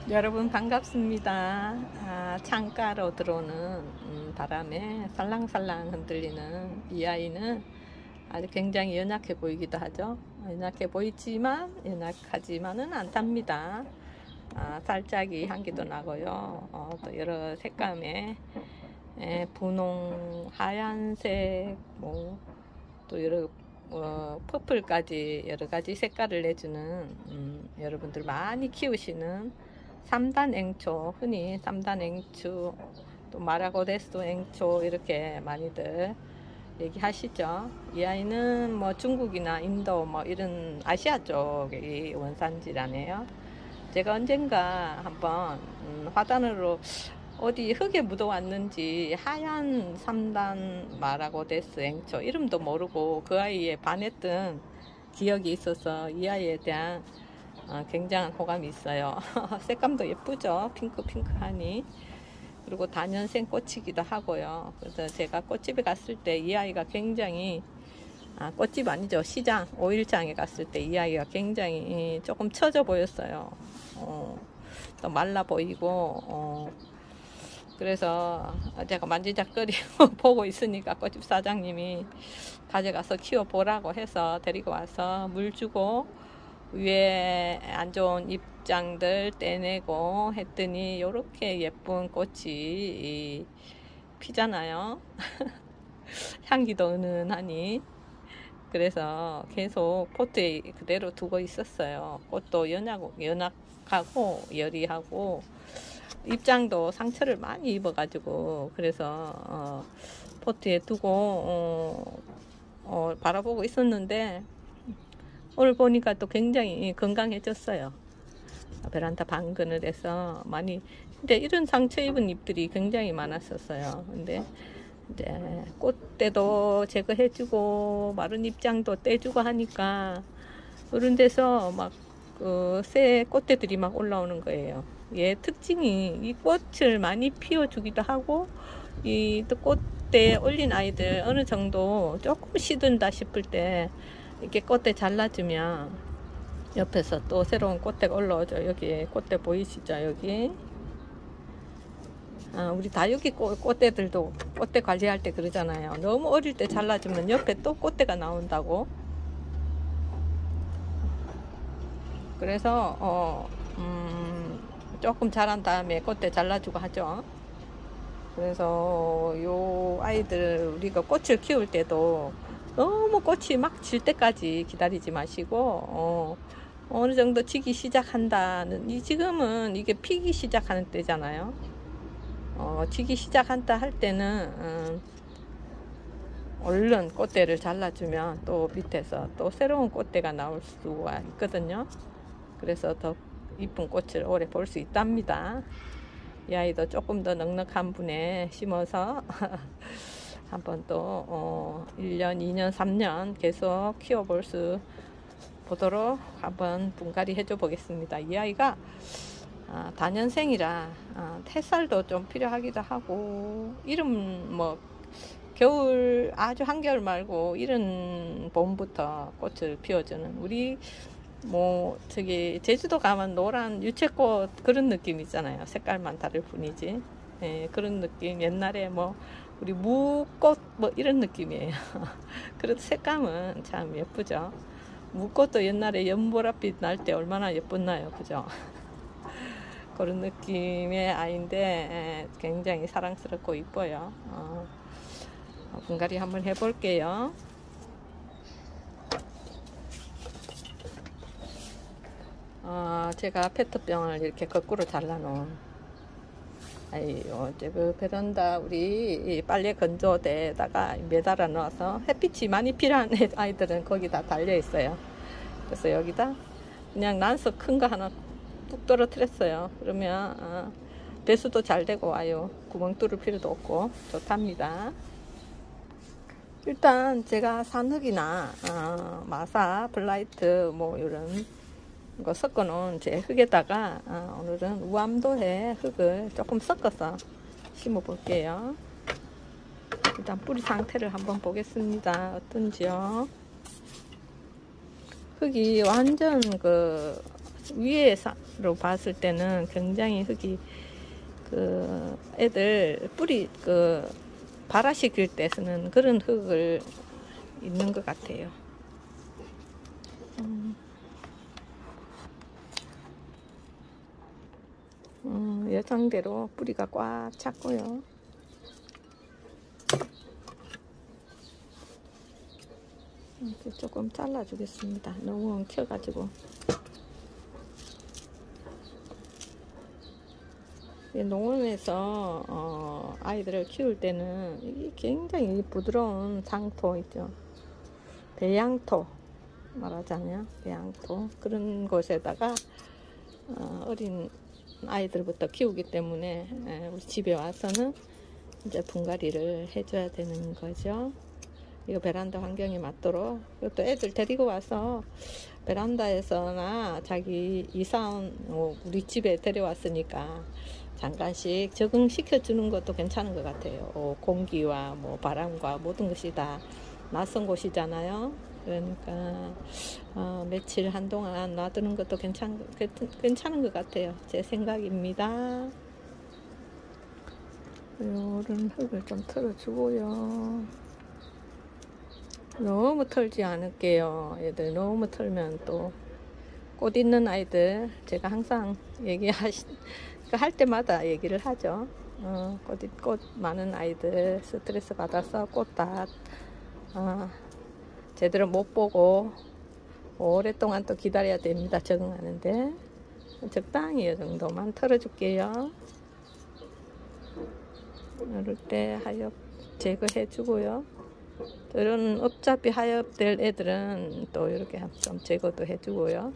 여러분 반갑습니다. 창가로 들어오는 바람에 살랑살랑 흔들리는 이 아이는 아주 굉장히 연약해 보이기도 하죠. 연약해 보이지만 연약하지만은 않답니다. 살짝이 향기도 나고요. 또 여러 색감의 분홍, 하얀색, 또 여러 퍼플까지 여러가지 색깔을 내주는 여러분들 많이 키우시는 3단 앵초, 흔히 3단 앵초, 또 마라고데스 앵초 이렇게 많이들 얘기하시죠. 이 아이는 중국이나 인도 이런 아시아 쪽이 원산지라네요. 제가 언젠가 한번 화단으로 어디 흙에 묻어왔는지 하얀 3단 마라고데스 앵초 이름도 모르고 그 아이에 반했던 기억이 있어서 이 아이에 대한 굉장한 호감이 있어요. 색감도 예쁘죠. 핑크핑크하니. 그리고 다년생 꽃이기도 하고요. 그래서 제가 꽃집에 갔을 때 이 아이가 굉장히 꽃집 아니죠. 시장, 오일장에 갔을 때 이 아이가 굉장히 조금 처져 보였어요. 또 말라 보이고 그래서 제가 만지작거리고 보고 있으니까 꽃집 사장님이 가져가서 키워보라고 해서 데리고 와서 물 주고 위에 안 좋은 잎장들 떼내고 했더니 이렇게 예쁜 꽃이 피잖아요. 향기도 은은하니. 그래서 계속 포트에 그대로 두고 있었어요. 꽃도 연약하고 여리하고 잎장도 상처를 많이 입어가지고 그래서 포트에 두고 바라보고 있었는데 오늘 보니까 또 굉장히 건강해졌어요. 베란다 방근을 해서 많이, 근데 이런 상처 입은 잎들이 굉장히 많았었어요. 근데 이제 꽃대도 제거해주고 마른 잎장도 떼주고 하니까 그런 데서 새 꽃대들이 막 올라오는 거예요. 얘 특징이 이 꽃을 많이 피워주기도 하고 이 또 꽃대에 올린 아이들 어느 정도 조금 시든다 싶을 때 이렇게 꽃대 잘라주면 옆에서 또 새로운 꽃대가 올라오죠. 여기 꽃대 보이시죠? 여기 우리 다육이 꽃대들도 꽃대 관리할 때 그러잖아요. 너무 어릴 때 잘라주면 옆에 또 꽃대가 나온다고. 그래서 조금 자란 다음에 꽃대 잘라주고 하죠. 그래서 요 아이들 우리가 꽃을 키울 때도 너무 꽃이 막 질 때까지 기다리지 마시고 어느 정도 지기 시작한다는 지금은 이게 피기 시작하는 때잖아요. 지기 시작한다 할 때는 얼른 꽃대를 잘라주면 또 밑에서 또 새로운 꽃대가 나올 수가 있거든요. 그래서 더 이쁜 꽃을 오래 볼 수 있답니다. 이 아이도 조금 더 넉넉한 분에 심어서 한번 또 1년, 2년, 3년 계속 키워볼 수 보도록 한번 분갈이 해줘 보겠습니다. 이 아이가 다년생이라 태살도 좀 필요하기도 하고 이른 겨울 아주 한겨울 말고 이른 봄부터 꽃을 피워주는 우리 저기 제주도 가면 노란 유채꽃 그런 느낌 있잖아요. 색깔만 다를 뿐이지. 그런 느낌. 옛날에 우리 무꽃 이런 느낌이에요. 그래도 색감은 참 예쁘죠. 무꽃도 옛날에 연보랏빛 날 때 얼마나 예뻤나요. 그죠? 그런 느낌의 아이인데 굉장히 사랑스럽고 이뻐요. 분갈이 한번 해볼게요. 제가 페트병을 이렇게 거꾸로 잘라놓은 그 베란다 우리 빨래 건조대에다가 매달아 놓아서 햇빛이 많이 필요한 아이들은 거기 다 달려 있어요. 그래서 여기다 그냥 난석 큰 거 하나 뚝 떨어뜨렸어요. 그러면 배수도 잘 되고 와요. 구멍 뚫을 필요도 없고 좋답니다. 일단 제가 산흙이나 마사, 블라이트 이런 거 섞어 놓은 제 흙에다가 오늘은 우암도해 흙을 조금 섞어서 심어 볼게요. 일단 뿌리 상태를 한번 보겠습니다. 어떤지요. 흙이 완전 위에로 봤을 때는 굉장히 흙이 그 애들 뿌리 그 발화시킬 때 쓰는 그런 흙을 있는 것 같아요. 예상대로 뿌리가 꽉 찼고요. 이렇게 조금 잘라주겠습니다. 너무 엉켜가지고. 농원에서 아이들을 키울 때는 이게 굉장히 부드러운 상토 있죠. 배양토 말하자면 배양토 그런 곳에다가 어린 아이들부터 키우기 때문에 우리 집에 와서는 이제 분갈이를 해줘야 되는 거죠. 이거 베란다 환경에 맞도록. 또 애들 데리고 와서 베란다에서나 자기 이사온 우리 집에 데려왔으니까 잠깐씩 적응시켜 주는 것도 괜찮은 것 같아요. 공기와 뭐 바람과 모든 것이 다 낯선 곳이잖아요. 그러니까 며칠 한동안 놔두는 것도 괜찮은 것 같아요. 제 생각입니다. 요런 흙을 좀 털어주고요. 너무 털지 않을게요. 얘들 너무 털면 또 꽃 있는 아이들 제가 항상 할 때마다 얘기를 하죠. 꽃 많은 아이들 스트레스 받아서 꽃 다 제대로 못 보고 오랫동안 또 기다려야 됩니다. 적응하는데 적당히 이 정도만 털어줄게요. 이럴 때 하엽 제거해 주고요. 이런 어차피 하엽될 애들은 또 이렇게 좀 제거도 해주고요.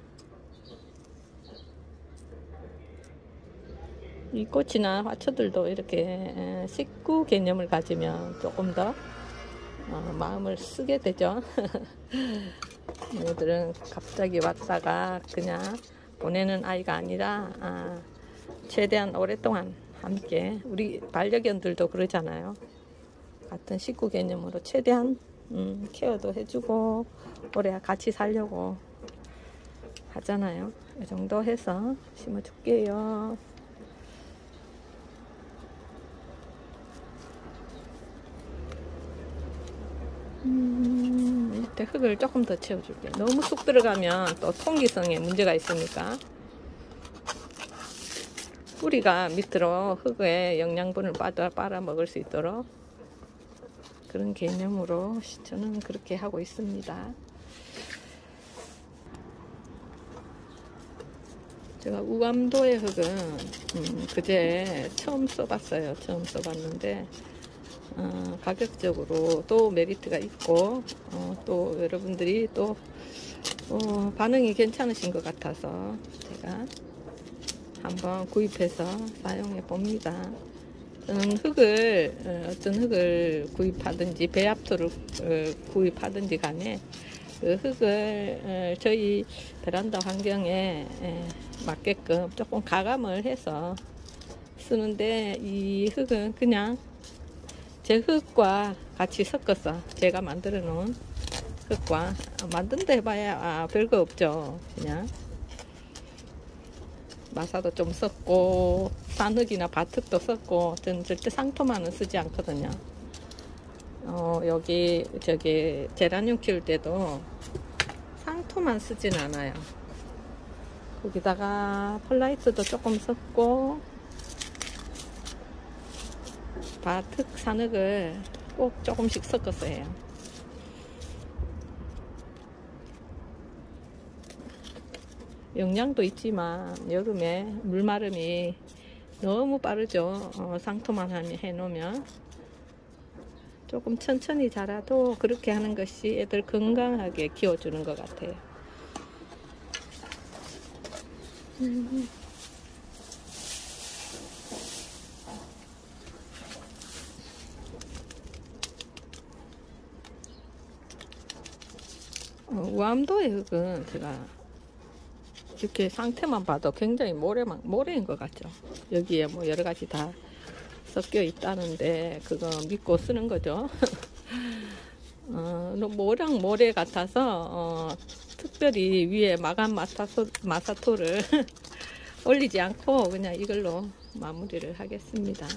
이 꽃이나 화초들도 이렇게 식구 개념을 가지면 조금 더 마음을 쓰게 되죠. 얘들은 갑자기 왔다가 그냥 보내는 아이가 아니라 최대한 오랫동안 함께 우리 반려견들도 그러잖아요. 같은 식구 개념으로 최대한 케어도 해주고 오래 같이 살려고 하잖아요. 이 정도 해서 심어줄게요. 이때 흙을 조금 더 채워줄게요. 너무 쑥 들어가면 또 통기성에 문제가 있으니까 뿌리가 밑으로 흙에 영양분을 빨아먹을 수 있도록 그런 개념으로 저는 그렇게 하고 있습니다. 제가 우암도의 흙은 그제 처음 써봤어요. 처음 써봤는데 가격적으로 또 메리트가 있고 또 여러분들이 또 반응이 괜찮으신 것 같아서 제가 한번 구입해서 사용해 봅니다. 저는 어떤 흙을 구입하든지 배합토를 구입하든지 간에 그 흙을 저희 베란다 환경에 맞게끔 조금 가감을 해서 쓰는데 이 흙은 그냥 제 흙과 같이 섞어서 제가 만들어 놓은 흙과 만든다 해봐야 별거 없죠. 그냥 마사도 좀 섞고 산흙이나 밭흙도 섞고 저는 절대 상토만은 쓰지 않거든요. 여기 제라늄 키울 때도 상토만 쓰진 않아요. 거기다가 펄라이트도 조금 섞고 밭흙 산흙을 꼭 조금씩 섞어서 해요. 영양도 있지만 여름에 물마름이 너무 빠르죠. 상토만 해놓으면 조금 천천히 자라도 그렇게 하는 것이 애들 건강하게 키워주는 것 같아요. 우암도의 흙은 제가 이렇게 상태만 봐도 굉장히 모래인 것 같죠. 여기에 뭐 여러 가지 다 섞여 있다는데 그거 믿고 쓰는 거죠. 모랑 모래 같아서 특별히 위에 마감 마사토를 올리지 않고 그냥 이걸로 마무리를 하겠습니다.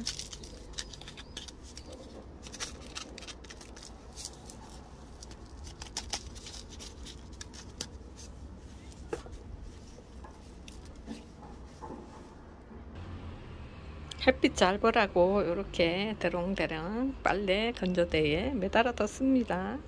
햇빛 잘 보라고 이렇게 대롱대롱 빨래 건조대에 매달아 뒀습니다.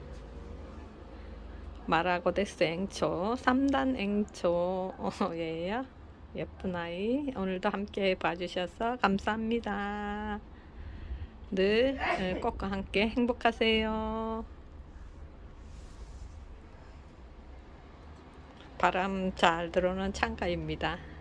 마라고데스 앵초 3단 앵초예요. 예쁜 아이, 오늘도 함께 봐주셔서 감사합니다. 늘 꽃과 함께 행복하세요. 바람 잘 들어오는 창가입니다.